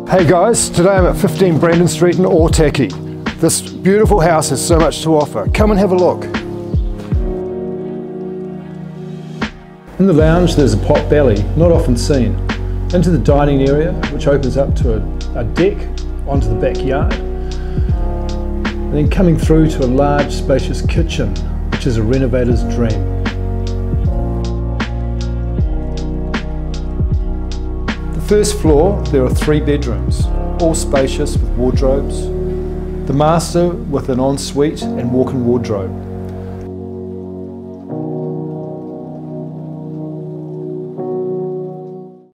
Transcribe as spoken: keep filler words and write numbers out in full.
Hey guys, today I'm at fifteen Brandon Street in Otaki. This beautiful house has so much to offer. Come and have a look. In the lounge there's a pot belly, not often seen. Into the dining area, which opens up to a, a deck onto the backyard. And then coming through to a large spacious kitchen, which is a renovator's dream. The first floor, there are three bedrooms, all spacious with wardrobes. The master with an ensuite and walk-in wardrobe.